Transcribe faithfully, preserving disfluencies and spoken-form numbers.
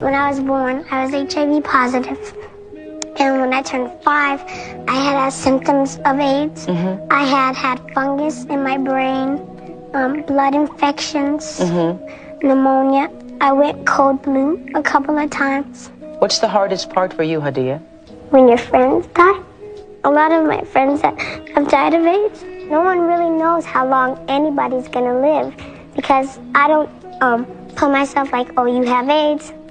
When I was born, I was H I V positive. And when I turned five, I had had symptoms of AIDS. Mm-hmm. I had had fungus in my brain, um, blood infections, mm-hmm. pneumonia. I went cold blue a couple of times. What's the hardest part for you, Hadia? When your friends die. A lot of my friends that have died of AIDS, no one really knows how long anybody's gonna live because I don't um, tell myself like, oh, you have AIDS.